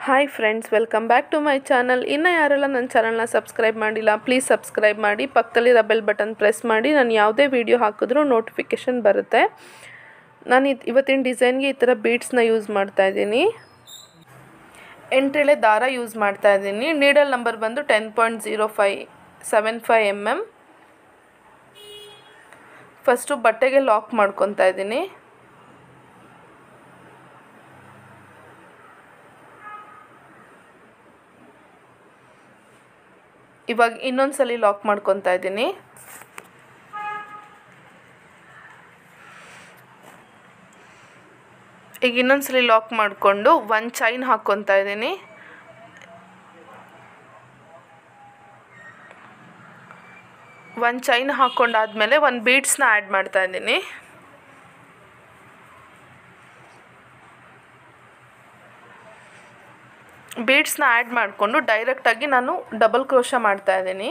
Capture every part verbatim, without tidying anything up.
Hi friends, welcome back to my channel. ಇನ್ನೂ ಯಾರೆಲ್ಲ ನನ್ನ ಚಾನಲ್ನ ಸಬ್ಸ್ಕ್ರೈಬ್ ಮಾಡಿಲ್ಲ, ಪ್ಲೀಸ್ ಸಬ್ಸ್ಕ್ರೈಬ್ ಮಾಡಿ. ಪಕ್ಕದಲ್ಲಿರೋ ಬೆಲ್ ಬಟನ್ ಪ್ರೆಸ್ ಮಾಡಿ. ನಾನು ಯಾವುದೇ ವೀಡಿಯೋ ಹಾಕಿದ್ರೂ ನೋಟಿಫಿಕೇಷನ್ ಬರುತ್ತೆ. ನಾನು ಇವತ್ತಿನ ಡಿಸೈನ್ಗೆ ಈ ಥರ ಬೀಡ್ಸ್ನ ಯೂಸ್ ಮಾಡ್ತಾಯಿದ್ದೀನಿ. ಎಂಟೆಳೆ ದಾರ ಯೂಸ್ ಮಾಡ್ತಾಯಿದ್ದೀನಿ. ನೀಡಲ್ ನಂಬರ್ ಬಂದು ten point zero five seven five M M. First ಬಟ್ಟೆಗೆ ಲಾಕ್ ಮಾಡ್ಕೊತಾ ಇದ್ದೀನಿ. ಇವಾಗ ಇನ್ನೊಂದು ಸಲ ಲಾಕ್ ಮಾಡ್ಕೊತಾ ಇದ್ದೀನಿ. ಈಗ ಇನ್ನೊಂದು ಸಲ ಲಾಕ್ ಮಾಡಿಕೊಂಡು ಒಂದು ಚೈನ್ ಹಾಕ್ಕೊತಾ ಇದ್ದೀನಿ. ಒಂದು ಚೈನ್ ಹಾಕ್ಕೊಂಡಾದ್ಮೇಲೆ ಒಂದು ಬೀಡ್ಸ್ನ ಆ್ಯಡ್ ಮಾಡ್ತಾ ಇದ್ದೀನಿ. ಬೀಡ್ಸ್ನ ಆ್ಯಡ್ ಮಾಡಿಕೊಂಡು ಡೈರೆಕ್ಟಾಗಿ ನಾನು ಡಬಲ್ ಕ್ರೋಶ ಮಾಡ್ತಾ ಇದ್ದೀನಿ.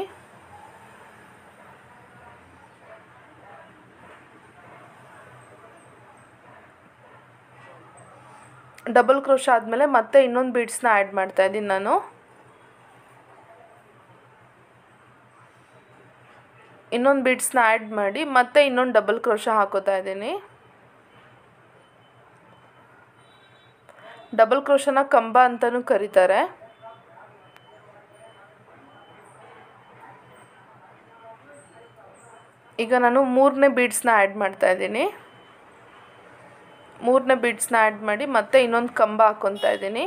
ಡಬಲ್ ಕ್ರೋಶ ಆದಮೇಲೆ ಮತ್ತೆ ಇನ್ನೊಂದು ಬೀಡ್ಸ್ನ ಆ್ಯಡ್ ಮಾಡ್ತಾ ಇದ್ದೀನಿ ನಾನು. ಇನ್ನೊಂದು ಬೀಡ್ಸ್ನ ಆ್ಯಡ್ ಮಾಡಿ ಮತ್ತೆ ಇನ್ನೊಂದು ಡಬಲ್ ಕ್ರೋಶ ಹಾಕೋತಾ ಇದ್ದೀನಿ. ಡಬಲ್ ಕ್ರೋಶನ ಕಂಬ ಅಂತಲೂ ಕರೀತಾರೆ. ಈಗ ನಾನು ಮೂರನೇ ಬೀಡ್ಸ್ನ ಆ್ಯಡ್ ಮಾಡ್ತಾ ಇದ್ದೀನಿ. ಮೂರನೇ ಬೀಡ್ಸ್ನ ಆ್ಯಡ್ ಮಾಡಿ ಮತ್ತೆ ಇನ್ನೊಂದು ಕಂಬ ಹಾಕ್ಕೊತಾ ಇದ್ದೀನಿ.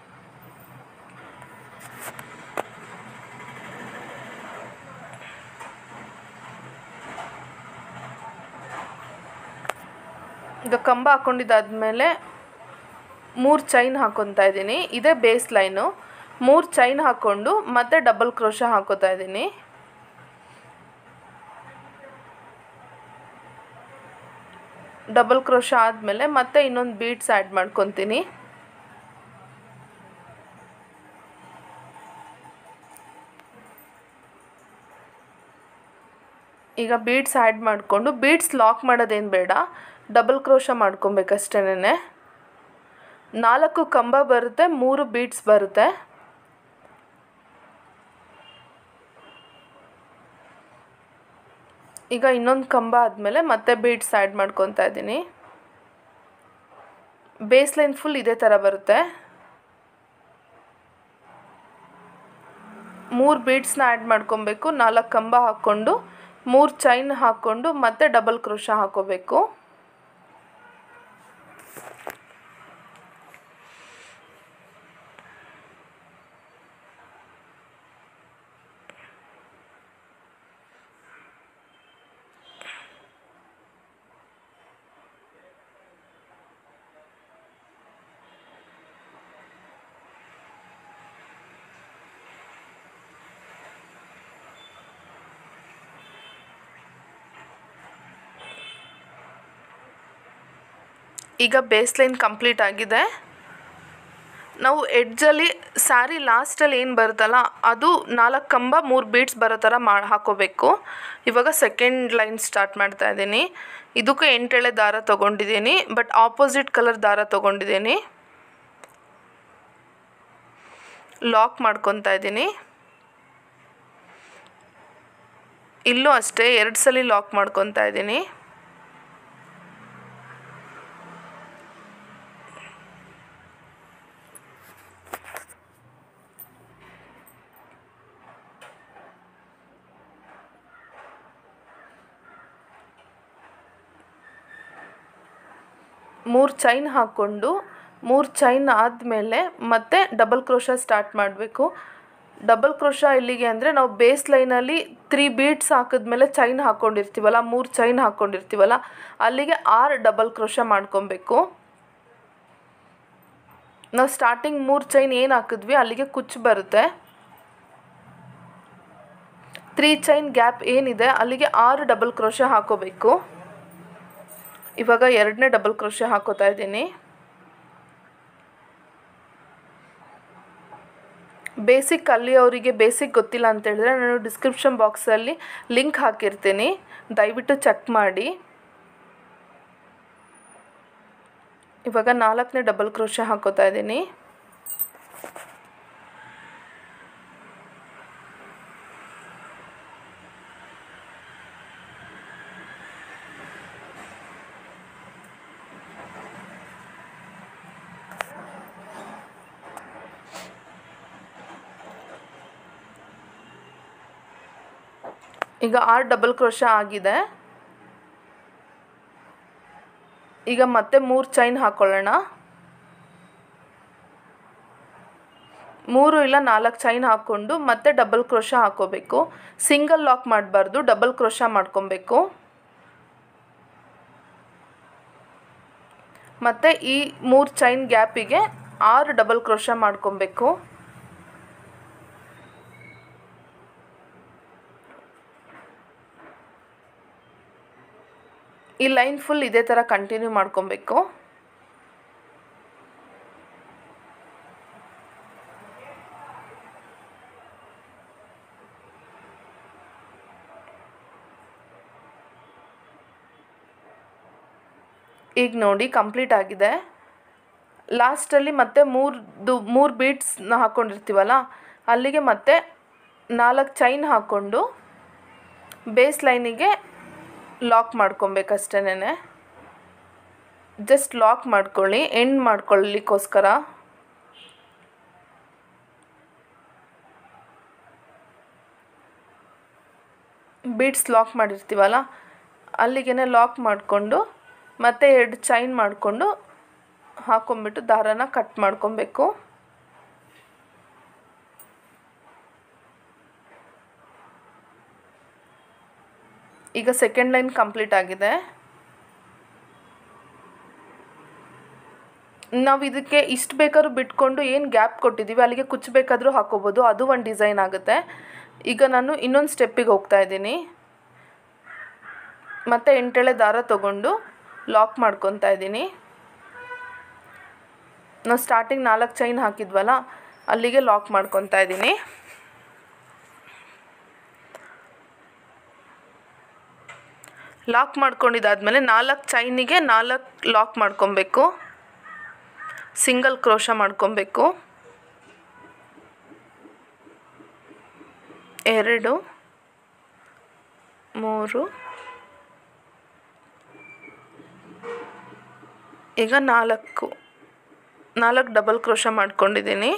ಈಗ ಕಂಬ ಹಾಕ್ಕೊಂಡಿದ್ದಾದಮೇಲೆ ಮೂರು ಚೈನ್ ಹಾಕ್ಕೊತಾ ಇದ್ದೀನಿ. ಇದೇ ಬೇಸ್ ಲೈನು. ಮೂರು ಚೈನ್ ಹಾಕ್ಕೊಂಡು ಮತ್ತೆ ಡಬಲ್ ಕ್ರೋಶ ಹಾಕೋತಾ ಇದ್ದೀನಿ. ಡಬಲ್ ಕ್ರೋಶ ಆದಮೇಲೆ ಮತ್ತೆ ಇನ್ನೊಂದು ಬೀಡ್ಸ್ ಆ್ಯಡ್ ಮಾಡ್ಕೊತೀನಿ. ಈಗ ಬೀಡ್ಸ್ ಆ್ಯಡ್ ಮಾಡಿಕೊಂಡು ಬೀಡ್ಸ್ ಲಾಕ್ ಮಾಡೋದೇನು ಬೇಡ, ಡಬಲ್ ಕ್ರೋಶ ಮಾಡ್ಕೊಬೇಕಷ್ಟೇನೆ. ನಾಲ್ಕು ಕಂಬ ಬರುತ್ತೆ, ಮೂರು ಬೀಡ್ಸ್ ಬರುತ್ತೆ. ಈಗ ಇನ್ನೊಂದು ಕಂಬ ಆದಮೇಲೆ ಮತ್ತೆ ಬೀಡ್ಸ್ ಆ್ಯಡ್ ಮಾಡ್ಕೊತಾ ಇದ್ದೀನಿ. ಬೇಸ್ ಲೈನ್ ಫುಲ್ ಇದೇ ಥರ ಬರುತ್ತೆ. ಮೂರು ಬೀಡ್ಸ್ನ ಆ್ಯಡ್ ಮಾಡ್ಕೊಬೇಕು. ನಾಲ್ಕು ಕಂಬ ಹಾಕ್ಕೊಂಡು ಮೂರು ಚೈನ್ ಹಾಕ್ಕೊಂಡು ಮತ್ತೆ ಡಬಲ್ ಕ್ರೋಶ ಹಾಕೋಬೇಕು. ಈಗ ಬೇಸ್ ಲೈನ್ ಕಂಪ್ಲೀಟ್ ಆಗಿದೆ. ನಾವು ಎಡ್ಜಲ್ಲಿ ಸ್ಯಾರಿ ಲಾಸ್ಟಲ್ಲಿ ಏನು ಬರುತ್ತಲ್ಲ ಅದು ನಾಲ್ಕು ಕಂಬ ಮೂರು ಬೀಡ್ಸ್ ಬರೋ ಥರ ಮಾಡಿ ಹಾಕೋಬೇಕು. ಇವಾಗ ಸೆಕೆಂಡ್ ಲೈನ್ ಸ್ಟಾರ್ಟ್ ಮಾಡ್ತಾ ಇದ್ದೀನಿ. ಇದಕ್ಕೂ ಎಂಟೆಳೆ ದಾರ ತೊಗೊಂಡಿದ್ದೀನಿ, ಬಟ್ ಆಪೋಸಿಟ್ ಕಲರ್ ದಾರ ತೊಗೊಂಡಿದ್ದೀನಿ. ಲಾಕ್ ಮಾಡ್ಕೊತಾ ಇದ್ದೀನಿ. ಇಲ್ಲೂ ಅಷ್ಟೇ ಎರಡು ಸಲ ಲಾಕ್ ಮಾಡ್ಕೊತಾ ಇದ್ದೀನಿ. ಮೂರು ಚೈನ್ ಹಾಕ್ಕೊಂಡು ಮೂರು ಚೈನ್ ಆದಮೇಲೆ ಮತ್ತೆ ಡಬಲ್ ಕ್ರೋಶ ಸ್ಟಾರ್ಟ್ ಮಾಡಬೇಕು. ಡಬಲ್ ಕ್ರೋಶ ಇಲ್ಲಿಗೆ ಅಂದರೆ ನಾವು ಬೇಸ್ ಲೈನಲ್ಲಿ ತ್ರೀ ಬೀಡ್ಸ್ ಹಾಕಿದ್ಮೇಲೆ ಚೈನ್ ಹಾಕ್ಕೊಂಡಿರ್ತೀವಲ್ಲ, ಮೂರು ಚೈನ್ ಹಾಕ್ಕೊಂಡಿರ್ತೀವಲ್ಲ, ಅಲ್ಲಿಗೆ ಆರು ಡಬಲ್ ಕ್ರೋಶ ಮಾಡ್ಕೊಬೇಕು. ನಾವು ಸ್ಟಾರ್ಟಿಂಗ್ ಮೂರು ಚೈನ್ ಏನು ಹಾಕಿದ್ವಿ ಅಲ್ಲಿಗೆ ಕುಚ್ಚು ಬರುತ್ತೆ. ತ್ರೀ ಚೈನ್ ಗ್ಯಾಪ್ ಏನಿದೆ ಅಲ್ಲಿಗೆ ಆರು ಡಬಲ್ ಕ್ರೋಶ ಹಾಕೋಬೇಕು. ಇವಾಗ ಎರಡನೇ ಡಬಲ್ ಕ್ರೋಶ ಹಾಕೋತಾ ಇದ್ದೀನಿ. ಬೇಸಿಕ್ ಕಲಿಯೋರಿಗೆ ಬೇಸಿಕ್ ಗೊತ್ತಿಲ್ಲ ಅಂತ ಹೇಳಿದ್ರೆ ನಾನು ಡಿಸ್ಕ್ರಿಪ್ಷನ್ ಬಾಕ್ಸಲ್ಲಿ ಲಿಂಕ್ ಹಾಕಿರ್ತೀನಿ, ದಯವಿಟ್ಟು ಚೆಕ್ ಮಾಡಿ. ಇವಾಗ ನಾಲ್ಕನೇ ಡಬಲ್ ಕ್ರೋಶ ಹಾಕೋತಾ ಇದ್ದೀನಿ. ಈಗ ಆರು ಡಬಲ್ ಕ್ರೋಶ ಆಗಿದೆ. ಈಗ ಮತ್ತೆ ಮೂರು ಚೈನ್ ಹಾಕೊಳ್ಳೋಣ. ಮೂರು ಇಲ್ಲ ನಾಲ್ಕು ಚೈನ್ ಹಾಕ್ಕೊಂಡು ಮತ್ತೆ ಡಬಲ್ ಕ್ರೋಶ ಹಾಕೋಬೇಕು. ಸಿಂಗಲ್ ಲಾಕ್ ಮಾಡಬಾರ್ದು, ಡಬಲ್ ಕ್ರೋಶ ಮಾಡ್ಕೊಬೇಕು. ಮತ್ತು ಈ ಮೂರು ಚೈನ್ ಗ್ಯಾಪಿಗೆ ಆರು ಡಬಲ್ ಕ್ರೋಶ ಮಾಡ್ಕೊಬೇಕು. ಈ ಲೈನ್ ಫುಲ್ ಇದೇ ಥರ ಕಂಟಿನ್ಯೂ ಮಾಡ್ಕೊಬೇಕು. ಈಗ ನೋಡಿ ಕಂಪ್ಲೀಟ್ ಆಗಿದೆ. ಲಾಸ್ಟಲ್ಲಿ ಮತ್ತೆ ಮೂರ್ದು ಮೂರು ಬೀಡ್ಸ್ನ ಹಾಕ್ಕೊಂಡಿರ್ತೀವಲ್ಲ ಅಲ್ಲಿಗೆ ಮತ್ತೆ ನಾಲ್ಕು ಚೈನ್ ಹಾಕ್ಕೊಂಡು ಬೇಸ್ ಲೈನಿಗೆ ಲಾಕ್ ಮಾಡ್ಕೊಬೇಕಷ್ಟೇನೆ. ಜಸ್ಟ್ ಲಾಕ್ ಮಾಡ್ಕೊಳ್ಳಿ, ಎಂಡ್ ಮಾಡ್ಕೊಳ್ಳಿಕ್ಕೋಸ್ಕರ. ಬೀಡ್ಸ್ ಲಾಕ್ ಮಾಡಿರ್ತೀವಲ್ಲ ಅಲ್ಲಿಗೆ ಲಾಕ್ ಮಾಡಿಕೊಂಡು ಮತ್ತೆ ಎರಡು ಚೈನ್ ಮಾಡಿಕೊಂಡು ಹಾಕೊಂಡ್ಬಿಟ್ಟು ದಾರನ ಕಟ್ ಮಾಡ್ಕೊಬೇಕು. ಈಗ ಸೆಕೆಂಡ್ ಲೈನ್ ಕಂಪ್ಲೀಟ್ ಆಗಿದೆ. ನಾವು ಇದಕ್ಕೆ ಇಷ್ಟು ಬೇಕಾದ್ರೂ ಬಿಟ್ಕೊಂಡು ಏನು ಗ್ಯಾಪ್ ಕೊಟ್ಟಿದ್ದೀವಿ ಅಲ್ಲಿಗೆ ಕುಚ್ಚಬೇಕಾದ್ರೂ ಹಾಕೋಬೋದು, ಅದು ಒಂದು ಡಿಸೈನ್ ಆಗುತ್ತೆ. ಈಗ ನಾನು ಇನ್ನೊಂದು ಸ್ಟೆಪ್ಪಿಗೆ ಹೋಗ್ತಾ ಇದ್ದೀನಿ. ಮತ್ತು ಎಂಟೆಳೆ ದಾರ ತೊಗೊಂಡು ಲಾಕ್ ಮಾಡ್ಕೊತಾ ಇದ್ದೀನಿ. ನಾವು ಸ್ಟಾರ್ಟಿಂಗ್ ನಾಲ್ಕು ಚೈನ್ ಹಾಕಿದ್ವಲ್ಲ ಅಲ್ಲಿಗೆ ಲಾಕ್ ಮಾಡ್ಕೊತಾ ಇದ್ದೀನಿ. ಲಾಕ್ ಮಾಡ್ಕೊಂಡಿದ್ದಾದಮೇಲೆ ನಾಲ್ಕು ಚೈನಿಗೆ ನಾಲ್ಕು ಲಾಕ್ ಮಾಡ್ಕೊಬೇಕು. ಸಿಂಗಲ್ ಕ್ರೋಶ ಮಾಡ್ಕೊಬೇಕು. ಎರಡು, ಮೂರು, ಈಗ ನಾಲ್ಕು ನಾಲ್ಕು ಡಬಲ್ ಕ್ರೋಶ ಮಾಡ್ಕೊಂಡಿದ್ದೀನಿ.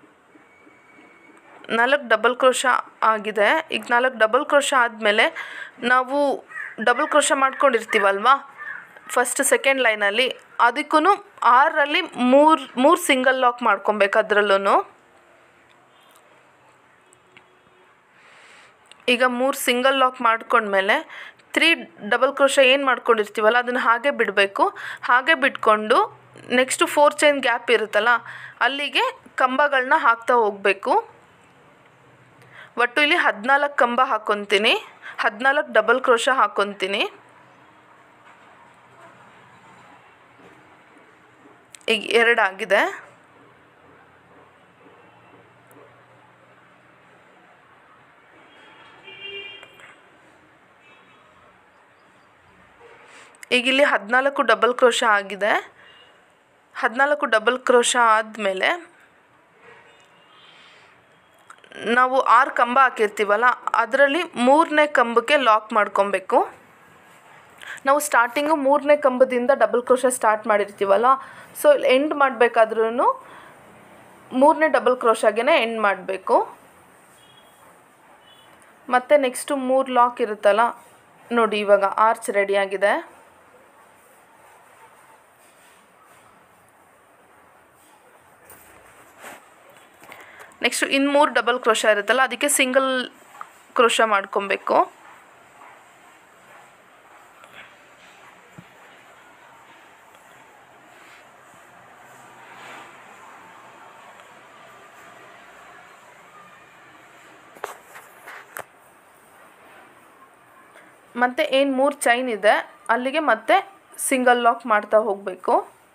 ನಾಲ್ಕು ಡಬಲ್ ಕ್ರೋಶ ಆಗಿದೆ. ಈಗ ನಾಲ್ಕು ಡಬಲ್ ಕ್ರೋಶ ಆದಮೇಲೆ ನಾವು ಡಬಲ್ ಕ್ರೋಶ ಮಾಡ್ಕೊಂಡಿರ್ತೀವಲ್ವಾ ಫಸ್ಟ್ ಸೆಕೆಂಡ್ ಲೈನಲ್ಲಿ, ಅದಕ್ಕೂ ಆರರಲ್ಲಿ ಮೂರು ಮೂರು ಸಿಂಗಲ್ ಲಾಕ್ ಮಾಡ್ಕೊಬೇಕು. ಅದರಲ್ಲೂ ಈಗ ಮೂರು ಸಿಂಗಲ್ ಲಾಕ್ ಮಾಡ್ಕೊಂಡ್ಮೇಲೆ ತ್ರೀ ಡಬಲ್ ಕ್ರೋಶ ಏನು ಮಾಡ್ಕೊಂಡಿರ್ತೀವಲ್ಲ ಅದನ್ನು ಹಾಗೆ ಬಿಡಬೇಕು. ಹಾಗೆ ಬಿಟ್ಕೊಂಡು ನೆಕ್ಸ್ಟು ಫೋರ್ ಚೈನ್ ಗ್ಯಾಪ್ ಇರುತ್ತಲ್ಲ ಅಲ್ಲಿಗೆ ಕಂಬಗಳನ್ನ ಹಾಕ್ತಾ ಹೋಗಬೇಕು. ಒಟ್ಟು ಇಲ್ಲಿ ಹದಿನಾಲ್ಕು ಕಂಬ ಹಾಕ್ಕೊತೀನಿ, ಹದಿನಾಲ್ಕು ಡಬಲ್ ಕ್ರೋಶ ಹಾಕ್ಕೊತೀನಿ. ಈಗ ಎರಡು ಆಗಿದೆ. ಈಗ ಇಲ್ಲಿ ಹದಿನಾಲ್ಕು ಡಬಲ್ ಕ್ರೋಶ ಆಗಿದೆ. ಹದಿನಾಲ್ಕು ಡಬಲ್ ಕ್ರೋಶ ಆದಮೇಲೆ ನಾವು ಆರು ಕಂಬ ಹಾಕಿರ್ತೀವಲ್ಲ ಅದರಲ್ಲಿ ಮೂರನೇ ಕಂಬಕ್ಕೆ ಲಾಕ್ ಮಾಡ್ಕೊಬೇಕು. ನಾವು ಸ್ಟಾರ್ಟಿಂಗು ಮೂರನೇ ಕಂಬದಿಂದ ಡಬಲ್ ಕ್ರೋಶ ಸ್ಟಾರ್ಟ್ ಮಾಡಿರ್ತೀವಲ್ಲ, ಸೊ ಎಂಡ್ ಮಾಡಬೇಕಾದ್ರೂ ಮೂರನೇ ಡಬಲ್ ಕ್ರೋಶಾಗೆ ಎಂಡ್ ಮಾಡಬೇಕು. ಮತ್ತು ನೆಕ್ಸ್ಟು ಮೂರು ಲಾಕ್ ಇರುತ್ತಲ್ಲ ನೋಡಿ, ಇವಾಗ ಆರ್ಚ್ ರೆಡಿಯಾಗಿದೆ. ನೆಕ್ಸ್ಟು ಇನ್ನು ಮೂರು ಡಬಲ್ ಕ್ರೋಶ ಇರುತ್ತಲ್ಲ ಅದಕ್ಕೆ ಸಿಂಗಲ್ ಕ್ರೋಶ ಮಾಡ್ಕೊಬೇಕು. ಮತ್ತು ಏನು ಮೂರು ಚೈನ್ ಇದೆ ಅಲ್ಲಿಗೆ ಮತ್ತೆ ಸಿಂಗಲ್ ಲಾಕ್ ಮಾಡ್ತಾ ಹೋಗಬೇಕು.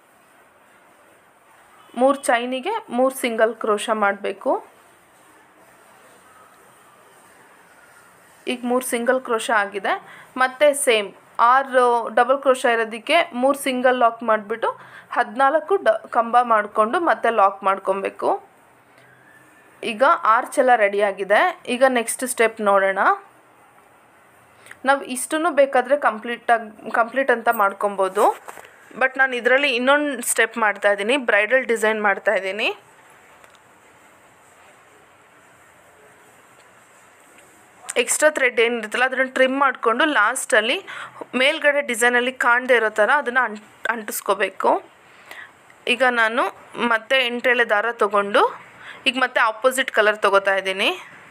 ಮೂರು ಚೈನಿಗೆ ಮೂರು ಸಿಂಗಲ್ ಕ್ರೋಶ ಮಾಡಬೇಕು. ಈಗ ಮೂರು ಸಿಂಗಲ್ ಕ್ರೋಶ ಆಗಿದೆ. ಮತ್ತು ಸೇಮ್ ಆರು ಡಬಲ್ ಕ್ರೋಶ ಇರೋದಕ್ಕೆ ಮೂರು ಸಿಂಗಲ್ ಲಾಕ್ ಮಾಡಿಬಿಟ್ಟು ಹದಿನಾಲ್ಕು ಡ ಕಂಬ ಮಾಡಿಕೊಂಡು ಮತ್ತೆ ಲಾಕ್ ಮಾಡ್ಕೊಬೇಕು. ಈಗ ಆರ್ಚ್ ಎಲ್ಲ ರೆಡಿಯಾಗಿದೆ. ಈಗ ನೆಕ್ಸ್ಟ್ ಸ್ಟೆಪ್ ನೋಡೋಣ. ನಾವು ಇಷ್ಟನ್ನು ಬೇಕಾದರೆ ಕಂಪ್ಲೀಟಾಗಿ ಕಂಪ್ಲೀಟ್ ಅಂತ ಮಾಡ್ಕೊಬೋದು. ಬಟ್ ನಾನು ಇದರಲ್ಲಿ ಇನ್ನೊಂದು ಸ್ಟೆಪ್ ಮಾಡ್ತಾಯಿದ್ದೀನಿ, ಬ್ರೈಡಲ್ ಡಿಸೈನ್ ಮಾಡ್ತಾಯಿದ್ದೀನಿ. ಎಕ್ಸ್ಟ್ರಾ ಥ್ರೆಡ್ ಏನಿರುತ್ತಲ್ಲ ಅದನ್ನು ಟ್ರಿಮ್ ಮಾಡಿಕೊಂಡು ಲಾಸ್ಟಲ್ಲಿ ಮೇಲ್ಗಡೆ ಡಿಸೈನಲ್ಲಿ ಕಾಣದೇ ಇರೋ ಥರ ಅದನ್ನು ಅಂಟ್ ಅಂಟಿಸ್ಕೋಬೇಕು. ಈಗ ನಾನು ಮತ್ತೆ ಎಂಟೆಳೆ ದಾರ ತೊಗೊಂಡು ಈಗ ಮತ್ತೆ ಆಪೋಸಿಟ್ ಕಲರ್ ತೊಗೋತಾ ಇದ್ದೀನಿ.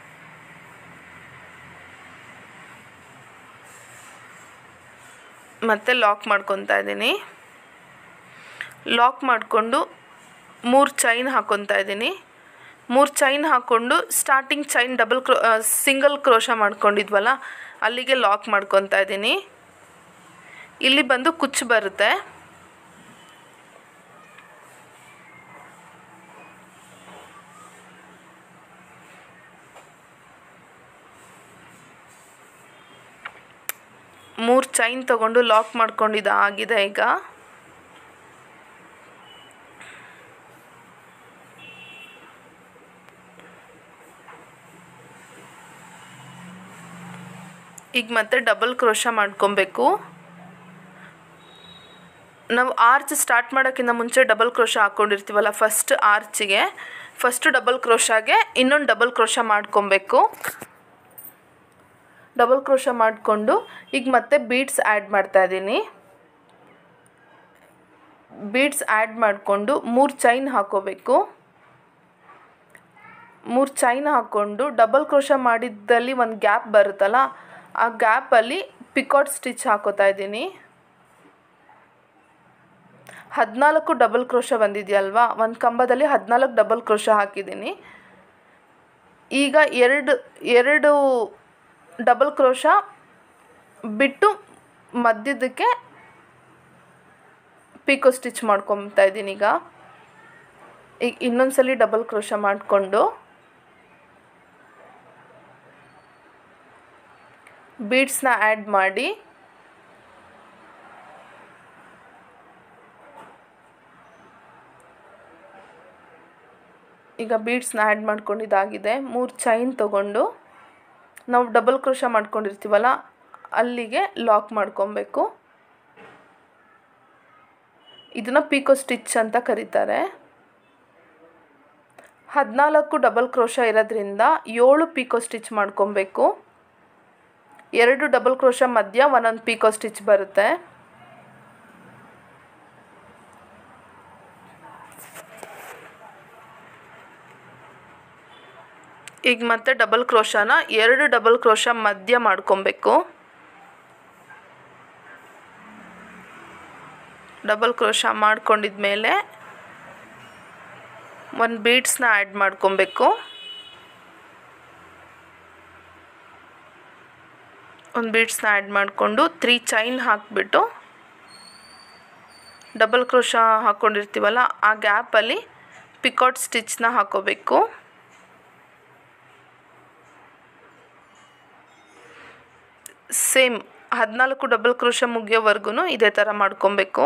ಮತ್ತೆ ಲಾಕ್ ಮಾಡ್ಕೊತಾ ಇದ್ದೀನಿ. ಲಾಕ್ ಮಾಡಿಕೊಂಡು ಮೂರು ಚೈನ್ ಹಾಕ್ಕೊತಾ ಇದ್ದೀನಿ. ಮೂರು ಚೈನ್ ಹಾಕ್ಕೊಂಡು starting chain double crochet single crochet ಮಾಡ್ಕೊಂಡಿದ್ವಲ್ಲ ಅಲ್ಲಿಗೆ ಲಾಕ್ ಮಾಡ್ಕೊತಾ ಇದ್ದೀನಿ. ಇಲ್ಲಿ ಬಂದು ಕುಚ್ಚು ಬರುತ್ತೆ. ಮೂರು ಚೈನ್ ತಗೊಂಡು ಲಾಕ್ ಮಾಡ್ಕೊಂಡಿದ್ದು ಆಗಿದೆ. ಈಗ ಈಗ ಮತ್ತೆ ಡಬಲ್ ಕ್ರೋಶ ಮಾಡ್ಕೊಬೇಕು. ನಾವು ಆರ್ಚ್ ಸ್ಟಾರ್ಟ್ ಮಾಡೋಕ್ಕಿಂತ ಮುಂಚೆ ಡಬಲ್ ಕ್ರೋಶ ಹಾಕ್ಕೊಂಡಿರ್ತೀವಲ್ಲ ಫಸ್ಟ್ ಆರ್ಚಿಗೆ ಫಸ್ಟು ಡಬಲ್ ಕ್ರೋಶಾಗೆ ಇನ್ನೊಂದು ಡಬಲ್ ಕ್ರೋಶ ಮಾಡ್ಕೊಬೇಕು. ಡಬಲ್ ಕ್ರೋಶ ಮಾಡಿಕೊಂಡು ಈಗ ಮತ್ತೆ ಬೀಡ್ಸ್ ಆ್ಯಡ್ ಮಾಡ್ತಾಯಿದ್ದೀನಿ. ಬೀಡ್ಸ್ ಆ್ಯಡ್ ಮಾಡಿಕೊಂಡು ಮೂರು ಚೈನ್ ಹಾಕ್ಕೋಬೇಕು. ಮೂರು ಚೈನ್ ಹಾಕ್ಕೊಂಡು ಡಬಲ್ ಕ್ರೋಶ ಮಾಡಿದ್ದಲ್ಲಿ ಒಂದು ಗ್ಯಾಪ್ ಬರುತ್ತಲ್ಲ ಆ ಗ್ಯಾಪಲ್ಲಿ ಪಿಕಾಟ್ ಸ್ಟಿಚ್ ಹಾಕೋತಾ ಇದ್ದೀನಿ. ಹದಿನಾಲ್ಕು ಡಬಲ್ ಕ್ರೋಶ ಬಂದಿದೆಯಲ್ವಾ, ಒಂದು ಕಂಬದಲ್ಲಿ ಹದಿನಾಲ್ಕು ಡಬಲ್ ಕ್ರೋಶ ಹಾಕಿದ್ದೀನಿ. ಈಗ ಎರಡು ಎರಡು ಡಬಲ್ ಕ್ರೋಶ ಬಿಟ್ಟು ಮಧ್ಯದಕ್ಕೆ ಪಿಕೋ ಸ್ಟಿಚ್ ಮಾಡ್ಕೊತಾ ಇದ್ದೀನಿ. ಈಗ ಈಗ ಇನ್ನೊಂದ್ಸಲಿ ಡಬಲ್ ಕ್ರೋಶ ಮಾಡಿಕೊಂಡು ಬೀಡ್ಸ್ನ ಆ್ಯಡ್ ಮಾಡಿ ಈಗ ಬೀಡ್ಸ್ನ ಆ್ಯಡ್ ಮಾಡ್ಕೊಂಡಿದ್ದಾಗಿದೆ. ಮೂರು ಚೈನ್ ತೊಗೊಂಡು ನಾವು ಡಬಲ್ ಕ್ರೋಶ ಮಾಡ್ಕೊಂಡಿರ್ತೀವಲ್ಲ ಅಲ್ಲಿಗೆ ಲಾಕ್ ಮಾಡ್ಕೊಬೇಕು. ಇದನ್ನು ಪಿಕೋ ಸ್ಟಿಚ್ ಅಂತ ಕರೀತಾರೆ. ಹದಿನಾಲ್ಕು ಡಬಲ್ ಕ್ರೋಶ ಇರೋದ್ರಿಂದ ಏಳು ಪಿಕೋ ಸ್ಟಿಚ್ ಮಾಡ್ಕೊಬೇಕು. ಎರಡು ಡಬಲ್ ಕ್ರೋಶ ಮಧ್ಯ ಒಂದೊಂದು ಪಿಕೋ ಸ್ಟಿಚ್ ಬರುತ್ತೆ. ಈಗ ಮತ್ತೆ ಡಬಲ್ ಕ್ರೋಶನ ಎರಡು ಡಬಲ್ ಕ್ರೋಶ ಮಧ್ಯ ಮಾಡ್ಕೊಬೇಕು. ಡಬಲ್ ಕ್ರೋಶ ಮಾಡ್ಕೊಂಡಿದ್ಮೇಲೆ ಒಂದು ಬೀಡ್ಸ್ನ ಆ್ಯಡ್ ಮಾಡ್ಕೊಬೇಕು. ಒಂದು ಬೀಡ್ಸ್ನ ಆ್ಯಡ್ ಮಾಡಿಕೊಂಡು ತ್ರೀ ಚೈನ್ ಹಾಕಿಬಿಟ್ಟು ಡಬಲ್ ಕ್ರೋಶ ಹಾಕ್ಕೊಂಡಿರ್ತೀವಲ್ಲ ಆ ಗ್ಯಾಪಲ್ಲಿ ಪಿಕಾಟ್ ಸ್ಟಿಚ್ನ ಹಾಕೋಬೇಕು. ಸೇಮ್ ಹದಿನಾಲ್ಕು ಡಬಲ್ ಕ್ರೋಶ ಮುಗಿಯೋವರೆಗೂ ಇದೇ ಥರ ಮಾಡ್ಕೊಬೇಕು.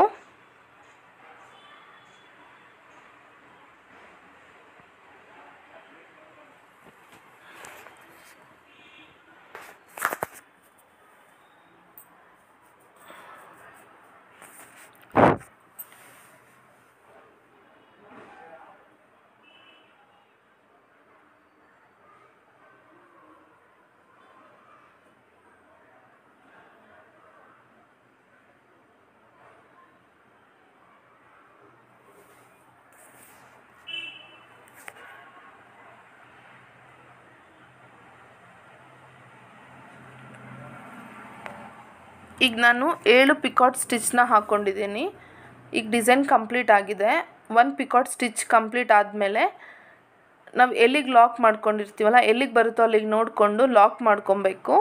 ಈಗ ನಾನು ಏಳು ಪಿಕಾಟ್ ಸ್ಟಿಚ್ನ ಹಾಕ್ಕೊಂಡಿದ್ದೀನಿ. ಈಗ ಡಿಸೈನ್ ಕಂಪ್ಲೀಟ್ ಆಗಿದೆ. ಒಂದು ಪಿಕಾಟ್ ಸ್ಟಿಚ್ ಕಂಪ್ಲೀಟ್ ಆದಮೇಲೆ ನಾವು ಎಲ್ಲಿಗೆ ಲಾಕ್ ಮಾಡ್ಕೊಂಡಿರ್ತೀವಲ್ಲ ಎಲ್ಲಿಗೆ ಬರುತ್ತೋ ಅಲ್ಲಿಗೆ ನೋಡಿಕೊಂಡು ಲಾಕ್ ಮಾಡ್ಕೊಬೇಕು.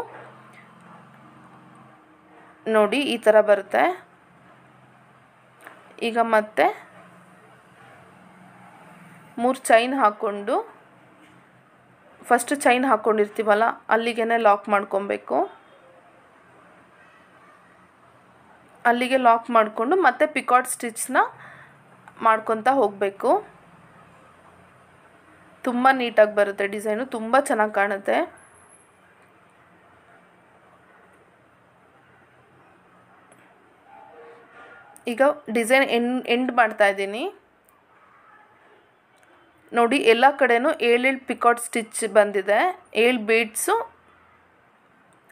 ನೋಡಿ ಈ ಥರ ಬರುತ್ತೆ. ಈಗ ಮತ್ತೆ ಮೂರು ಚೈನ್ ಹಾಕ್ಕೊಂಡು ಫಸ್ಟ್ ಚೈನ್ ಹಾಕ್ಕೊಂಡಿರ್ತೀವಲ್ಲ ಅಲ್ಲಿಗೆ ಲಾಕ್ ಮಾಡ್ಕೊಬೇಕು. ಅಲ್ಲಿಗೆ ಲಾಕ್ ಮಾಡಿಕೊಂಡು ಮತ್ತೆ ಪಿಕಾಟ್ ಸ್ಟಿಚ್ನ ಮಾಡ್ಕೊತಾ ಹೋಗಬೇಕು. ತುಂಬ ನೀಟಾಗಿ ಬರುತ್ತೆ. ಡಿಸೈನು ತುಂಬ ಚೆನ್ನಾಗಿ ಕಾಣುತ್ತೆ. ಈಗ ಡಿಸೈನ್ ಎಂಡ್ ಎಂಡ್ ಮಾಡ್ತಾ ಇದ್ದೀನಿ. ನೋಡಿ ಎಲ್ಲ ಕಡೆನೂ ಏಳೇಳು ಪಿಕಾಟ್ ಸ್ಟಿಚ್ ಬಂದಿದೆ. ಏಳು ಬೀಡ್ಸು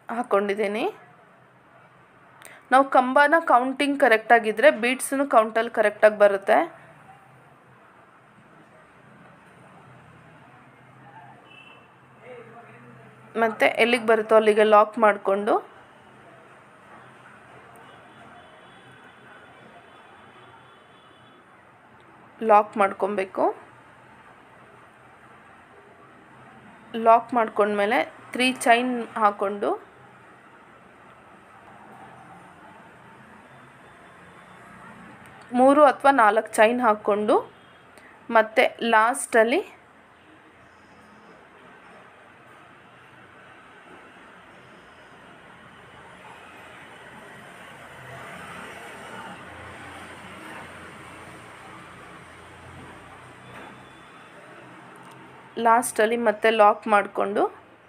ಹಾಕ್ಕೊಂಡಿದ್ದೀನಿ. ನಾವು ಕಂಬನ ಕೌಂಟಿಂಗ್ ಕರೆಕ್ಟಾಗಿದ್ದರೆ ಬೀಡ್ಸೂ ಕೌಂಟಲ್ಲಿ ಕರೆಕ್ಟಾಗಿ ಬರುತ್ತೆ. ಮತ್ತು ಎಲ್ಲಿಗೆ ಬರುತ್ತೋ ಅಲ್ಲಿಗೆ ಲಾಕ್ ಮಾಡಿಕೊಂಡು ಲಾಕ್ ಮಾಡ್ಕೊಬೇಕು. ಲಾಕ್ ಮಾಡ್ಕೊಂಡ್ಮೇಲೆ ತ್ರೀ ಚೈನ್ ಹಾಕ್ಕೊಂಡು ಮೂರು ಅಥವಾ ನಾಲ್ಕು ಚೈನ್ ಹಾಕ್ಕೊಂಡು ಮತ್ತು ಲಾಸ್ಟಲ್ಲಿ ಲಾಸ್ಟಲ್ಲಿ ಮತ್ತೆ ಲಾಕ್ ಮಾಡಿಕೊಂಡು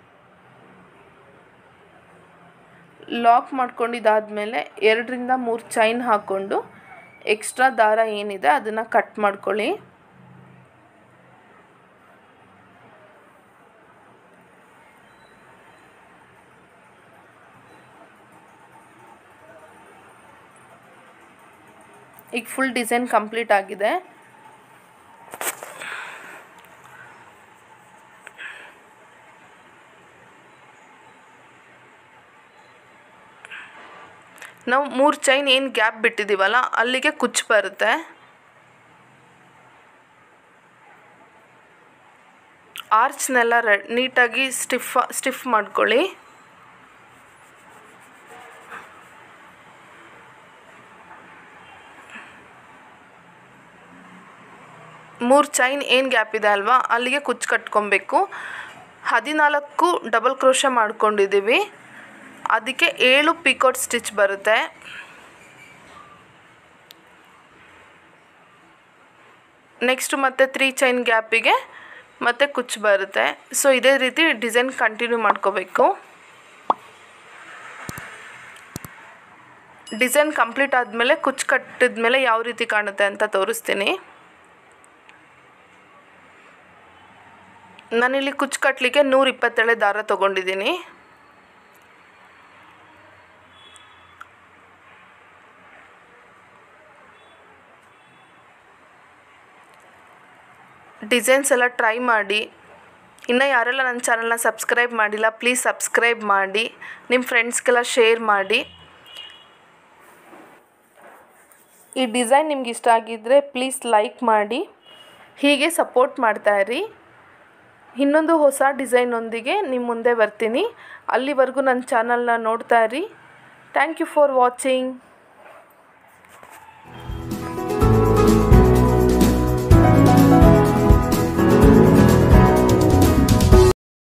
ಲಾಕ್ ಮಾಡ್ಕೊಂಡಿದ್ದಾದಮೇಲೆ ಎರಡರಿಂದ ಮೂರು ಚೈನ್ ಹಾಕ್ಕೊಂಡು ಎಕ್ಸ್ಟ್ರಾ ದಾರ ಏನಿದೆ ಅದನ್ನು ಕಟ್ ಮಾಡ್ಕೊಳ್ಳಿ. ಈಗ ಫುಲ್ ಡಿಸೈನ್ ಕಂಪ್ಲೀಟ್ ಆಗಿದೆ. ನಾವು ಮೂರು ಚೈನ್ ಏನು ಗ್ಯಾಪ್ ಬಿಟ್ಟಿದ್ದೀವಲ್ಲ ಅಲ್ಲಿಗೆ ಕುಚ್ಚು ಬರುತ್ತೆ. ಆರ್ಚ್ನೆಲ್ಲ ರೆ ನೀಟಾಗಿ ಸ್ಟಿಫ್ ಸ್ಟಿಫ್ ಮಾಡ್ಕೊಳ್ಳಿ. ಮೂರು ಚೈನ್ ಏನು ಗ್ಯಾಪ್ ಇದೆ ಅಲ್ವಾ ಅಲ್ಲಿಗೆ ಕುಚ್ಚು ಕಟ್ಕೊಬೇಕು. ಹದಿನಾಲ್ಕು ಡಬಲ್ ಕ್ರೋಶೆ ಮಾಡ್ಕೊಂಡಿದ್ದೀವಿ, ಅದಕ್ಕೆ ಏಳು ಪಿಕೋಟ್ ಸ್ಟಿಚ್ ಬರುತ್ತೆ. ನೆಕ್ಸ್ಟ್ ಮತ್ತೆ ತ್ರೀ ಚೈನ್ ಗ್ಯಾಪಿಗೆ ಮತ್ತೆ ಕುಚ್ಚು ಬರುತ್ತೆ. ಸೊ ಇದೇ ರೀತಿ ಡಿಸೈನ್ ಕಂಟಿನ್ಯೂ ಮಾಡ್ಕೋಬೇಕು. ಡಿಸೈನ್ ಕಂಪ್ಲೀಟ್ ಆದಮೇಲೆ ಕುಚ್ಚು ಕಟ್ಟಿದ್ಮೇಲೆ ಯಾವ ರೀತಿ ಕಾಣುತ್ತೆ ಅಂತ ತೋರಿಸ್ತೀನಿ. ನಾನಿಲ್ಲಿ ಕುಚ್ಚು ಕಟ್ಟಲಿಕ್ಕೆ ನೂರ ಇಪ್ಪತ್ತೇಳು ದಾರ ತೊಗೊಂಡಿದ್ದೀನಿ. ಡಿಸೈನ್ಸ್ ಎಲ್ಲ ಟ್ರೈ ಮಾಡಿ. ಇನ್ನು ಯಾರೆಲ್ಲ ನನ್ನ ಚಾನಲ್ನ ಸಬ್ಸ್ಕ್ರೈಬ್ ಮಾಡಿಲ್ಲ ಪ್ಲೀಸ್ ಸಬ್ಸ್ಕ್ರೈಬ್ ಮಾಡಿ, ನಿಮ್ಮ ಫ್ರೆಂಡ್ಸ್ಗೆಲ್ಲ ಶೇರ್ ಮಾಡಿ. ಈ ಡಿಸೈನ್ ನಿಮ್ಗೆ ಇಷ್ಟ ಆಗಿದ್ದರೆ ಪ್ಲೀಸ್ ಲೈಕ್ ಮಾಡಿ, ಹೀಗೆ ಸಪೋರ್ಟ್ ಮಾಡ್ತಾಯಿರಿ. ಇನ್ನೊಂದು ಹೊಸ ಡಿಸೈನೊಂದಿಗೆ ನಿಮ್ಮ ಮುಂದೆ ಬರ್ತೀನಿ. ಅಲ್ಲಿವರೆಗೂ ನನ್ನ ಚಾನಲ್ನ ನೋಡ್ತಾ ಇರಿ. Thank you for watching.